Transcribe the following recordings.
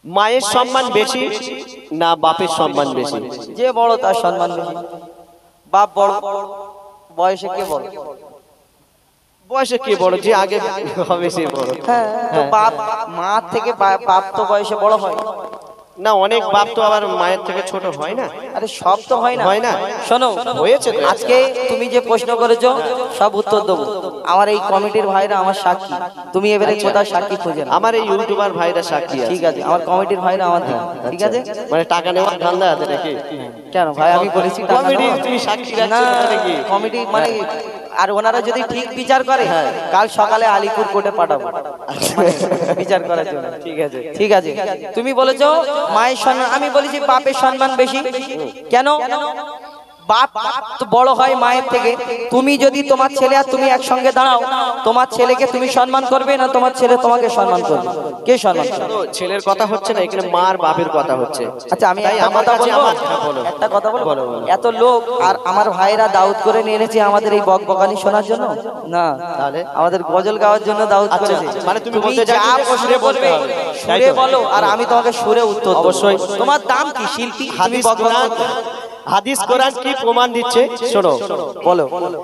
মায়ের সম্মান বেশি না বাপের সম্মান বেশি? যে বড় তার সম্মান বেশি। বাপ বড়, বয়সে কে বড়? বয়সে কে বড়? যে আগে হবে সে বড়। হ্যাঁ, তো বাপ মা থেকে বাপ তো বয়সে বড় হয় না, অনেক বাপ তো আবার মায়ের থেকে ছোট হয় না। আরে সব তো হয় না, হয় না। শোনো, হয়েছে তো। আজকে তুমি যে প্রশ্ন করেছো সব উত্তর দেবো। আমার এই কমিটির ভাইরা আমার সাক্ষী। তুমি এবারে কোথাও সাক্ষী খুঁজে না। আমার এই ইউটিউবার ভাইরা সাক্ষী আছে। ঠিক আছে, আমার কমিটির ভাইরা আমার ঠিক আছে। মানে টাকা নেওয়ার ধান্দা আছে নাকি? কেন ভাই, আমি বলেছি কমিটি তুমি সাক্ষী রাখছো নাকি? কমিটি মানে, আর ওনারা যদি ঠিক বিচার করে কাল সকালে আলিপুর কোর্টে পাঠাবো বিচার করার জন্য। ঠিক আছে, ঠিক আছে। তুমি বলেছো মায়ের সম্মান, আমি বলেছি বাপের সম্মান বেশি। কেন? বাপ তো বড় হয় মায়ের থেকে। তুমি যদি তোমার ছেলে আর তুমি একসঙ্গে দাঁড়াও, তোমার ছেলেকে তুমি সম্মান করবে না তোমার ছেলে তোমাকে সম্মান করবে? কে সম্মান করবে? ছেলের কথা হচ্ছে না এখানে, মার বাপের কথা হচ্ছে। আচ্ছা, আমি একটা কথা বলবো, একটা কথা বলবো। এত লোক আর আমার ভাইরা দাউদ করে নিয়ে এনেছে আমাদের এই বকবকানি শোনার জন্য না, তাহলে আমাদের গজল গাওয়ার জন্য দাউদ করেছে। মানে তুমি বলতে যা চাইছো প্রশ্ন করবে সুরে বলো, আর আমি তোমাকে সুরে উত্তর দেব। অবশ্যই। তোমার দাম কি শিল্পী? হাদিস কোরআন, হাদিস কোরআন কি প্রমাণ দিচ্ছে শোনো, বলো।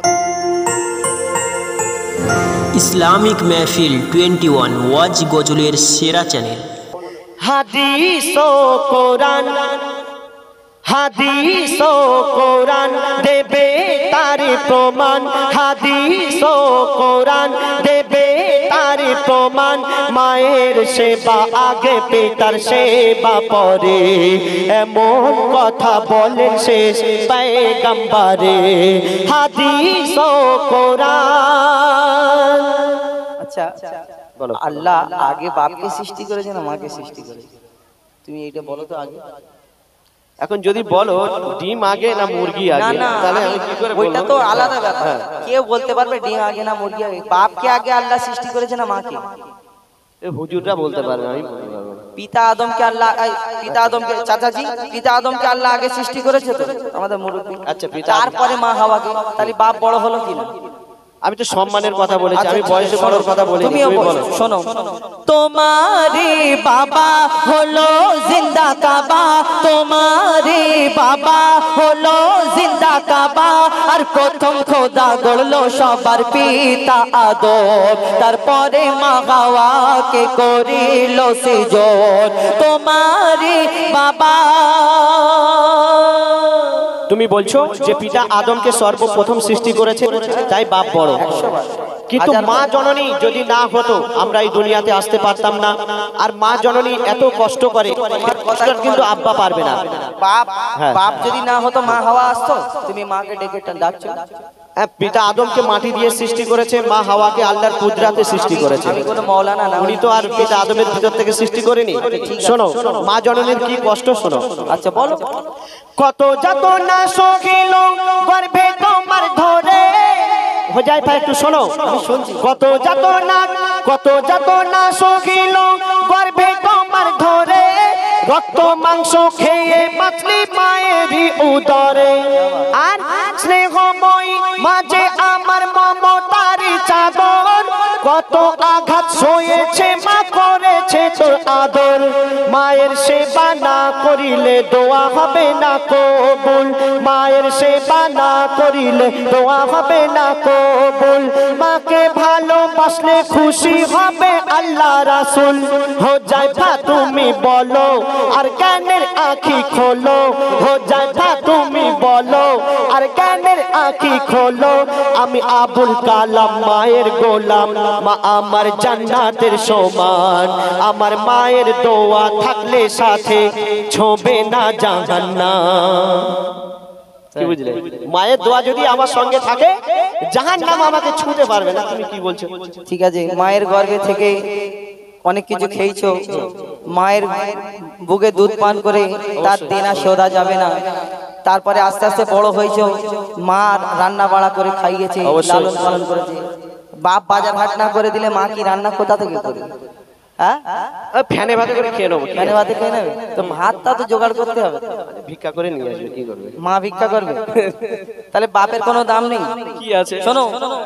ইসলামিক মেহফিল 21 ওয়াজ গজলের সেরা চ্যানেল। হাদিস ও কোরআন, হাদিস ও কোরআন দেবে তার প্রমাণ। হাদিস ও কোরআন দেবে তার প্রমাণ। মায়ের সেবা আগে পিতার সেবা পরে, এমন কথা বলেন শেষ পয়গম্বরে। হাদিস ও কোরআন। আচ্ছা বলো, আল্লাহ আগে বাপকে সৃষ্টি করেছে না মাকে সৃষ্টি করেছে? তুমি এইটা বলো তো আগে। এখন যদি বলো ডিম আগে না মুরগি না আগে, না, তাহলে আমি কি করে বলবো? ওইটা তো আলাদা ব্যাপার। কেউ বলতে পারবে ডিম আগে না মুরগি আগে? বাপকে আগে আল্লাহ সৃষ্টি করেছে না মাকে? হুজুররা বলতে পারবে, আমি বলতে পারবো না। পিতা আদমকে আল্লাহ, পিতা আদমকে, চাচাজি পিতা আদমকে আল্লাহ আগে সৃষ্টি করেছে তো আমাদের মুরব্বি। আচ্ছা, পিতা তারপরে মা হাওয়াকে। তাহলে বাপ বড় হলো কি না? আমি তো সম্মানের কথা বলেছি, আমি বয়সে বড়র কথা বলিনি। তুমিও বলো, শোনো। তোমারে বাবা হলো জিন্দা কাবা, তোমারে বাবা হলো জিন্দা কাবা। আর প্রথম খোদা গড়লো সবার পিতা আদম, তারপরে মা হাওয়াকে করিল সৃজন। তোমারে বাবা, তুমি বলছো যে পিতা আদমকে সর্বপ্রথম সৃষ্টি করেছে, তাই বাপ বড়। কিন্তু মা জননী যদি না হতো আমরা এই দুনিয়াতে আসতে পারতাম না। আর মা জননী এত কষ্ট করে, কষ্ট কিন্তু আব্বা পারবে না। বাপ বাপ যদি না হতো মা হাওয়া আসতো? তুমি মাকে ডেকে ডাকছো। পিতা আদমকে মাটি দিয়ে সৃষ্টি করেছে, মা হাওয়াকে আল্লাহর কুদরাতে সৃষ্টি করেছে। আমি কোনো মাওলানা না, উনি তো আর পিতা আদমের ভিতর থেকে সৃষ্টি করেনি। শোনো মা জননীর কি কষ্ট শোনো। আচ্ছা বলো। কত যাতনা সহিল গর্ভে তোমার ধরে, হোজাইফা একটু শোনো, আমি শুনছি। কত যাতনা সহিল গর্ভে তোমার ধরে, রক্ত মাংস খেয়ে বাঁচলি মায়েরই উদরে। আর স্নেহময় মাঝে আমার মমতারি চাদর, কত আঘাত সয়েছে মা করেছে তোর আদর। মায়ের সেবা না করিলে দোয়া হবে না কবুল, মায়ের সেবা না করিলে দোয়া হবে না কবুল। মাকে ভালোবাসলে খুশি হবে আল্লাহ রাসূল। হোজাইফা তুমি বলো আর জ্ঞানের আঁখি খোলো, হোজাইফা তুমি বলো আর জ্ঞানের আঁখি খোলো। আমি আবুল কালাম মায়ের গোলাম, মা আমার জান্নাতের সমান। আমার মায়ের দোয়া থাকলে সাথে ছোবে না জাহান্নাম। কি বুঝলে? মায়ের দোয়া যদি আমার সঙ্গে থাকে জাহান্নাম আমাকে ছুঁতে পারবে না। তুমি কি বলছো? ঠিক আছে, মায়ের গর্ভে থেকে অনেক কিছু খেয়েছো, মায়ের বুকে দুধ পান করে তার দেনা শোধা যাবে না। তারপরে আস্তে আস্তে বড় হয়েছো, মা রান্না বাড়া করে খাইয়েছে, লালন পালন করেছে। বাপ বাজার হাট না করে দিলে মা কি রান্না কোথা থেকে করবে? হ্যাঁ, ফ্যানে ভাতে করে খেয়ে নেবো। ফ্যানে ভাতে খেয়ে নেবে তো? ভাতটা তো জোগাড় করতে হবে, ভিক্ষা করে নিয়ে আসবে। কি করবে? মা ভিক্ষা করবে? তাহলে বাপের কোনো দাম নেই। কি আছে? শোনো,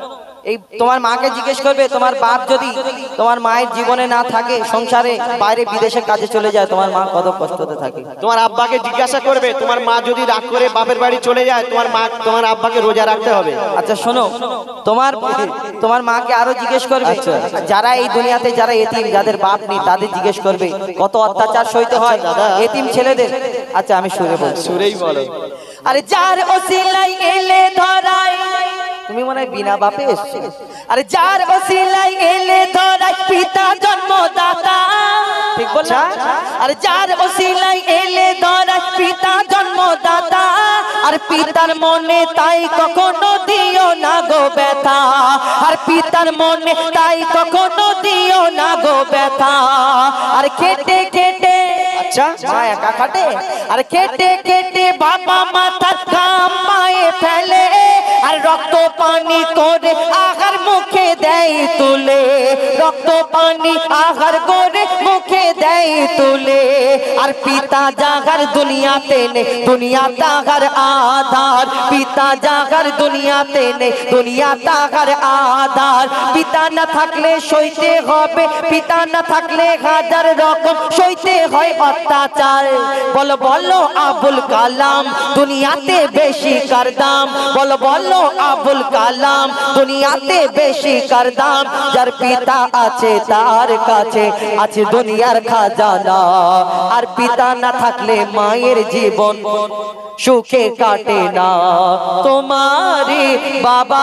এই তোমার মাকে জিজ্ঞেস করবে, তোমার বাপ যদি তোমার মায়ের জীবনে না থাকে, সংসারে বাইরে বিদেশে কাজে চলে যায়, তোমার মা কত কষ্টতে থাকে। তোমার আব্বাকে জিজ্ঞাসা করবে, তোমার মা যদি রাগ করে বাপের বাড়ি চলে যায়, তোমার আব্বাকে রোজা রাখতে হবে। আচ্ছা শোনো, তোমার মাকে আরো জিজ্ঞেস করবে, যারা এই দুনিয়াতে যারা এতিম, যাদের বাপ নেই, তাদের জিজ্ঞেস করবে কত অত্যাচার সইতে হয় এতিম ছেলেদের। আচ্ছা আমি সুরে বলছি, সুরেই বলো। আরে যার ওসিলাই এলে ধরাই, তুমি মনে হয় বিনা বাপে এসছো। আরে যার ওসিলাই এলে ধরাই পিতা জন্মদাতা, ঠিক বললাম? আরে যার ওসিলাই এলে ধরাই পিতা জন্মদাতা, আর পিতার মনে তাই কখনো দিও না গো ব্যথা, আর পিতার মনে তাই কখনো দিও না গো ব্যথা। আর কেটে কেটে, আচ্ছা মা একা খাটে, আর কেটে কেটে বাবা মাথার ঘাম পায়ে ফেলে, আর রক্ত পানি করে আহার মুখে দেয় তুলে, রক্ত পানি আহার করে মুখে দেয় তুলে। আর পিতা জাগার দুনিয়াতে নেই, দুনিয়া তাহার আধার, পিতা জাগার দুনিয়াতে নেই, দুনিয়া তাহার আধার। পিতা না থাকলে সইতে হবে, পিতা না থাকলে হাজার রকম সইতে হয় অত্যাচার। বলো বলো আবুল কালাম, দুনিয়াতে বেশি কার দাম, বলো বলো আবুল কালাম, দুনিয়াতে বেশি কার দাম। যার পিতা আছে তার কাছে আছে দুনিয়ার খাজানা, আর পিতা না থাকলে মায়ের জীবন সুখে কাটে না। তোমারে বাবা,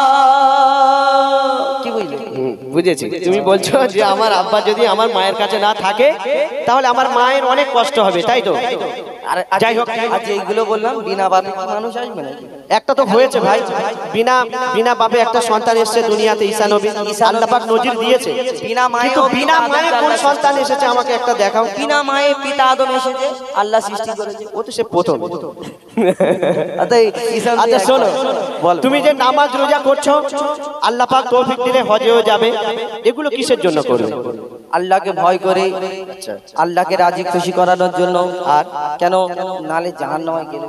কি বুঝলে? বুঝেছি, তুমি বলছো যে আমার আব্বা যদি আমার মায়ের কাছে না থাকে, তাহলে আমার মায়ের অনেক কষ্ট হবে, তাই তো? যাই হোক, আজ এইগুলো বললাম, বিনা বাপে মানুষ আসবে নাকি? একটা তো হয়েছে ভাই, বিনা বাপে একটা সন্তান এসেছে দুনিয়াতে, ঈসা নবী। আল্লাহ পাক নজির দিয়েছে। বিনা মায়ে, বিনা মায়ে কোন সন্তান এসেছে আমাকে একটা দেখাও। বিনা মায়ে পিতা আদম এসেছে, আল্লাহ সৃষ্টি করেছে, ও তো সে প্রথম। আচ্ছা শোনো, তুমি যে নামাজ রোজা করছো, আল্লাহ পাক তৌফিক দিলে হজেও যাবে, এগুলো কিসের জন্য করবে? আল্লাহকে ভয় করে, আল্লাহকে রাজি খুশি করানোর জন্য। আর কেন নালে জাহান্নামে গেলে,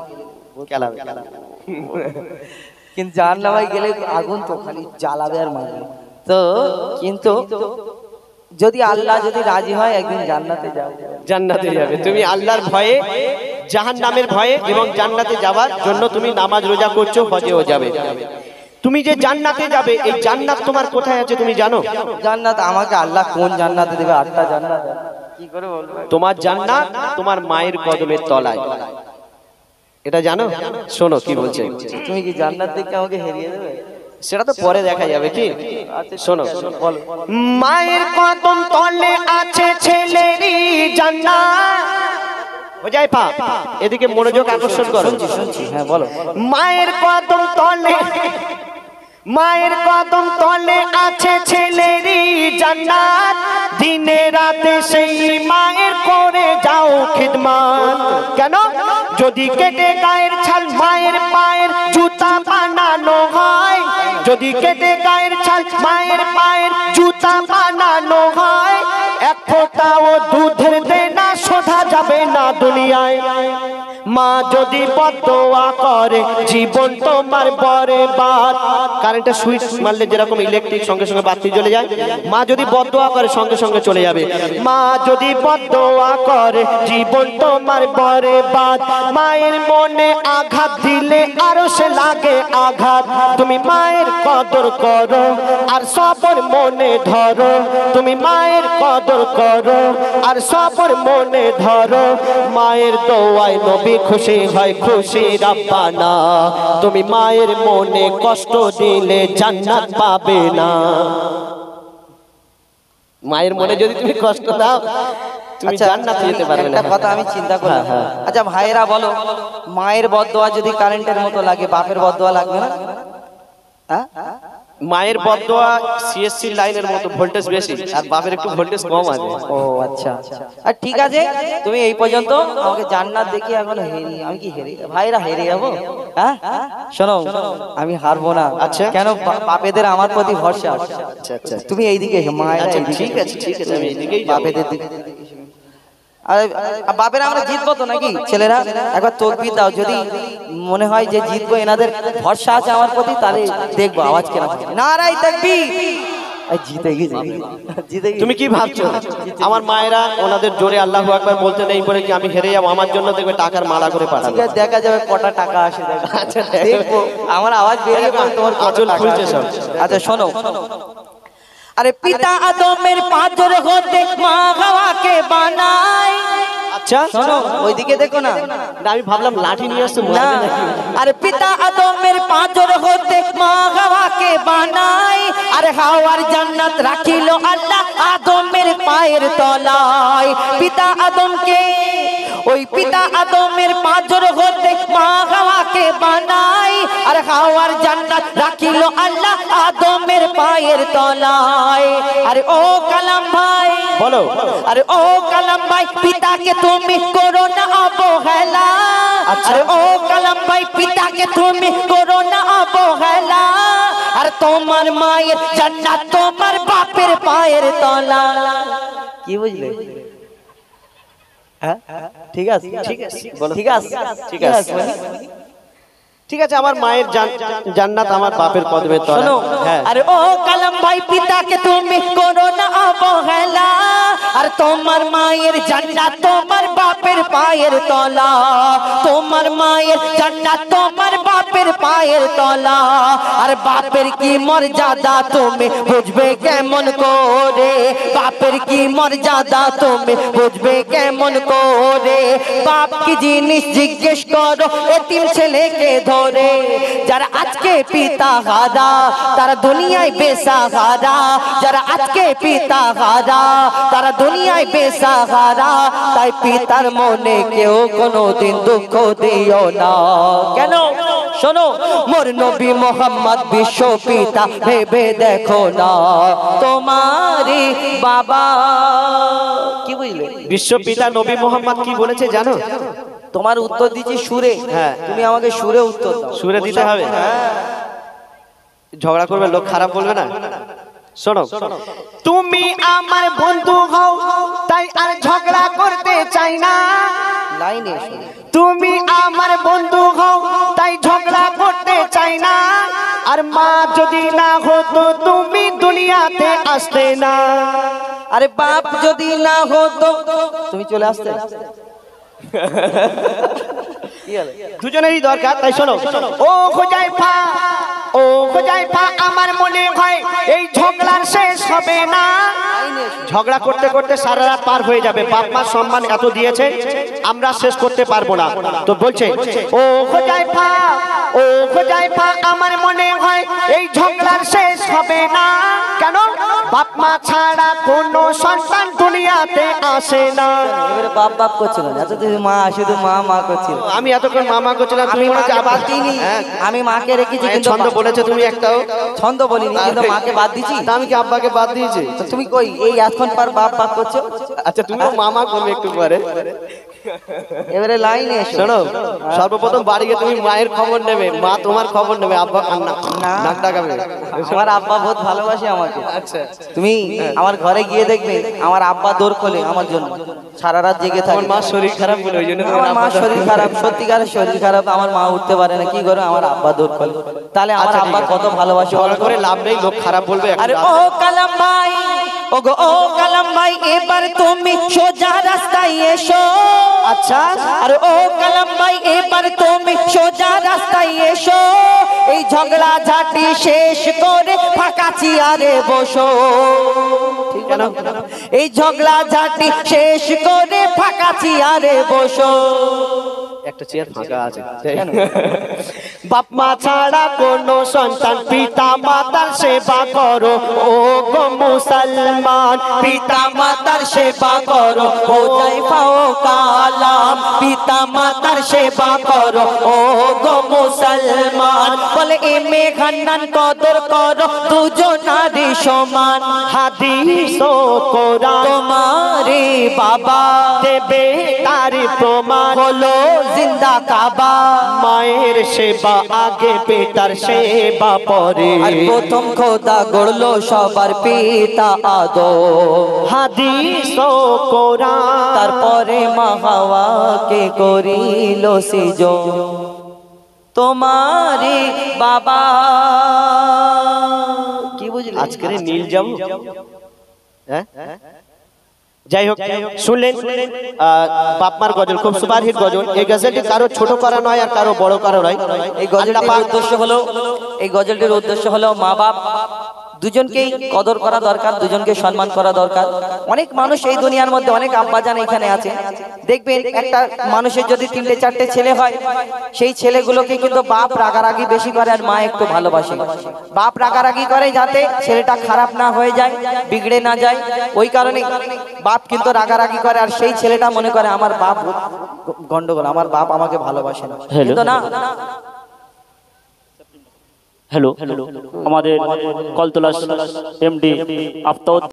কিন্তু জাহান্নামে গেলে আগুন তো খালি জ্বালাবে আর মারবে তো। কিন্তু যদি আল্লাহ যদি রাজি হয়, একদিন জান্নাতে যাবে, জান্নাতে যাবে। তুমি আল্লাহর ভয়ে, জাহান্নামের ভয়ে এবং জান্নাতে যাওয়ার জন্য তুমি নামাজ রোজা করছো, হজেও যাবে। তুমি যে জান্নাতে যাবে, এই জান্নাত তোমার কোথায় আছে তুমি জানো? জান্নাত আমাকে আল্লাহ কোন জান্নাতে দেবে? 8টা জান্নাত, কি করে বলবো? তোমার জান্নাত তোমার মায়ের কদমের তলায়, এটা জানো? শোনো কি বলছে। তুমি কি জান্নাত দেখে আমাকে হারিয়ে দেবে? সেটা তো পরে দেখা যাবে, কি? শোনো, মায়ের কদম তলে আছে ছেলেরই জান্নাত। হুজাইফা, এদিকে মনোযোগ আকর্ষণ করো। শুনছি, হ্যাঁ বলো। মায়ের কদম তলে, মায়ের কদম তলে আছে ছেলেরই জান্নাত। দিনে রাতে সেই মায়ের করে যাও খিদমত। কেন? যদি কেটে গায়ের ছাল মায়ের পায়ের জুতা বানানো হয়, যদি কেটে গায়ের ছাল মায়ের পায়ের জুতা বানানো হয়, এক ফোঁটাও দুধের দেনা শোধা যাবে না দুনিয়ায়। মা যদি বদদোয়া করে, জীবন তোমার বরবাদ। কারেন্টের সুইচ মারলে যেরকম ইলেকট্রিক সঙ্গে সঙ্গে বাতি জ্বলে যায়, মা যদি বদদোয়া করে সঙ্গে সঙ্গে চলে যাবে। মা যদি বদদোয়া করে, জীবন তোমার বরবাদ। মায়ের মনে আঘাত দিলে আরো সে লাগে আঘাত। তুমি মায়ের কদর করো আর সবর মনে ধরো, তুমি মায়ের কদর করো আর সবর মনে ধরো। মায়ের দোয়ায় নবী খুশি হয়, খুশি রাব্বানা। তুমি মায়ের মনে কষ্ট দিলে জান্নাত পাবে না। মায়ের মনে যদি তুমি কষ্ট দাও, তুমি জান্নাতে যেতে পারবে না। একটা কথা আমি চিন্তা করলাম, আচ্ছা ভাইরা বলো, মায়ের বদদোয়া যদি কারেন্টের মতো লাগে, বাপের বদদোয়া লাগবে না? মায়ের বদদোয়া সিএসসি লাইনের মতো ভোল্টেজ বেশি, আর বাপের একটু ভোল্টেজ কম আছে। ও আচ্ছা, আর ঠিক আছে, তুমি এই পর্যন্ত আমাকে জান্নাত দেখি, এখন হেরি, আমি কি হেরি? ভাইরা হেরে যাবো? হ্যাঁ শোনো, আমি হারবো না। আচ্ছা, কেন? বাপেদের আমার প্রতি ভরসা। আচ্ছা, তুমি এইদিকে মায়েরা, ঠিক আছে ঠিক আছে, আমি এইদিকেই বাপেদের দিকে। আরে বাপেরা আমরা জিতবো তো নাকি ছেলেরা? একবার তকবীর দাও, যদি মনে হয় যে জিতবো, এনাদের ভরসা আছে আমার প্রতি, তাহলে দেখবো আওয়াজ কেন। নারাই তাকবীর। জিতে গেছে, জিতে গেছে। তুমি কি ভাবছো আমার মায়েরা ওনাদের জোরে আল্লাহু আকবার বলতে নেই বলে কি আমি হেরে যাবো? আমার জন্য দেখবে টাকার মালা করে পাঠাবে। ঠিক আছে, দেখা যাবে কটা টাকা আসে। আচ্ছা দেখবো, আমার আওয়াজ বেরিয়ে পড়ে তোমার কত টাকা খুলছে সব। আচ্ছা শোনো, আরে পিতা আদমের পাঁজর হতে মা হাওয়াকে বানায়। আচ্ছা শোনো, ওইদিকে দেখো না। না, আমি ভাবলাম লাঠি নিয়ে আসছে না, আরে পিতা আদমের পাঁজর হতে মা হাওয়াকে বানায়। আরে হাওয়ার জান্নাত রাখিল আল্লাহ আদমের পায়ের তলায়। পিতা আদমকে, ওই পিতা আদমের পাঁজর হতে মা হাওয়াকে বানায়। আর হাওয়ার জান্নাত রাখিল আল্লাহ আদমের পায়ের তলায়। আরে ও কালাম ভাই বলো, আরে ও কালাম ভাই, পিতাকে তুমি করো না অবহেলা। আরে ও কালাম ভাই, পিতাকে তুমি করো না অবহেলা। আর তোমার মায়ের জান্নাত তোমার বাপের পায়ের তলা। কি বুঝলে? ঠিক আছে, ঠিক আছে, ঠিক আছে, ঠিক আছে, ঠিক আছে। আমার মায়ের জান্নাত আমার বাপের কদমে তলায়। শোনো, হ্যাঁ। আরে ও কালাম ভাই, পিতাকে তুমি করো না অবহেলা। আর তোমার মায়ের জান্নাত তোমার বাপের পায়ের তলা। তোমার মায়ের জান্নাত তোমার বাপের পায়ের তলা। আর বাপের কি মর্যাদা তুমি বুঝবে কেমন করে? বাপের কি মর্যাদা তুমি বুঝবে কেমন করে? বাপ কি জিনিস জিজ্ঞেস করো এতিম ছেলেকে ধরে। যারা আজকে পিতা হারা তারা দুনিয়ায় বেসাহারা। যারা আজকে পিতা হারা তারা দুনিয়ায় বেসাহারা। তাই পিতার মনে কেউ কোনোদিন দুঃখ দিও না। কেন? শোনো, মোর নবী মোহাম্মদ বিশ্ব পিতা ভেবে দেখো না তোমারই বাবা। কি বুঝলে? বিশ্ব পিতা নবী মোহাম্মদ কি বলেছে জানো? তোমার উত্তর দিচ্ছি সুরে। হ্যাঁ, তুমি আমাকে সুরে উত্তর দাও। সুরে দিতে হবে। ঝগড়া করবে, লোক খারাপ বলবে না। শোনো, তুমি আমার বন্ধু হও তাই আর ঝগড়া করতে চাই না। লাইনে তুমি আমার বন্ধু হও তাই ঝগড়া করতে চাই না। আর মা যদি না হতো তুমি দুনিয়াতে আসতে না। আরে বাপ যদি না হতো তুমি চলে আসতে। দুজনেরই দরকার, তাই শোনো। ও হুজাইফা, ও হুজাইফা, আমার মনে হয় এই ঝগড়ার শেষ হবে না। ঝগড়া করতে করতে সারা রাত পার হয়ে যাবে। বাপ মা সম্মান এত দিয়েছে, আমরা শেষ করতে পারবো না। তো বলছে, ও হুজাইফা, ও হুজাইফা, আমার মনে হয় এই ঝগড়ার শেষ হবে না। কেন? বাপ মা ছাড়া কোনো সন্তান দুনিয়াতে আসে না। এবারে বাপ বাপ করছিল না, এত মা শুধু মা মা করছিল। আমি এতক্ষণ মামা করছিলাম, তুমি মাকে বাদ দিইনি। আমি মাকে রেখেছি, কিন্তু ছন্দ বলেছে তুমি একটাও। ছন্দ বলিনি, কিন্তু মাকে বাদ দিছি। আমি কি আব্বাকে বাদ দিয়েছি? তুমি কই এই এতক্ষণ পর বাপ বাপ করছো? আচ্ছা, তুমিও মামা করবে একটু পরে। এবারে লাইনে শোনো, সর্বপ্রথম বাড়ি গিয়ে তুমি মায়ের খবর নেবে, মা তোমার খবর নেবে, আব্বা কান্না নাক ডাকাবে। আমার আব্বা বহুত ভালোবাসে আমাকে। আচ্ছা, তুমি আমার ঘরে গিয়ে দেখবে আমার আব্বা দৌড় খোলে আমার জন্য, সারা রাত জেগে থাকে। আমার মা শরীর খারাপ বলে ওই জন্য। আমার মা শরীর খারাপ, সত্যিকারের শরীর খারাপ, আমার মা উঠতে পারে না, কি করে আমার আব্বা দৌড় খোলে। তাহলে আমার আব্বা কত ভালোবাসে। ঝগড়া করে লাভ নেই, লোক খারাপ বলবে। আরে ও কালাম ভাই, ও গো ও কালাম ভাই, এবার তুমি সোজা রাস্তায় এসো। আচ্ছা, আরে ও কালাম ভাই, এবার তুমি সোজা রাস্তায় এসো। এই ঝগড়া ঝাঁটি শেষ করে ফাঁকা চেয়ারে বসো। ঠিক না? এই ঝগড়া ঝাঁটি শেষ করে ফাঁকা চেয়ারে বসো। একটা চেয়ার ফাঁকা আছে। বাপ মা ছাড়া কোনো সন্তান পিতা মাতার সেবা করো ও গো মুসলমান। পিতা মাতার সেবা করো ও হুজাইফা ও কালাম। পিতা মাতার সেবা করো ও গো মুসলমান। বলে প্রেমে হান্নান কদর করো দুজনারই সমান হাদিস ও কোরআন তোমারে বাবা দেবে তার প্রমাণ হলো জিন্দা কাবা মায়ের সেবা আগে পিতার সেবা পরে আর প্রথম খোদা গড়লো সবার পিতা আদম হাদিস ও কোরআন তারপরে মা হাওয়াকে করিল সৃজন তোমারে বাবা কি বুঝলি আজকের নীল যাব হ্যাঁ যাই হোক শুনলেন বাপমার গজল খুব সুপারহিট গজল এই গজলটি কারো ছোট করা নয় আর কারো বড় করা নয় এই গজলটির উদ্দেশ্য হলো মা বাপ দুজনকেই কদর করা দরকার দুজনকে সম্মান করা দরকার অনেক মানুষ এই দুনিয়ার মধ্যে অনেক আব্বাজান এখানে আছে দেখবেন একটা মানুষের যদি 3-4টে ছেলে হয় সেই ছেলেগুলোকে কিন্তু বাপ রাগারাগি বেশি করে আর মা একটু ভালোবাসে বাপ রাগারাগি করে যাতে ছেলেটা খারাপ না হয়ে যায় বিগড়ে না যায় ওই কারণে বাপ কিন্তু রাগারাগি করে আর সেই ছেলেটা মনে করে আমার বাপ গন্ডগোল আমার বাপ আমাকে ভালোবাসে না কিন্তু না হ্যালো আমাদের কলতলা এমডি আফতাব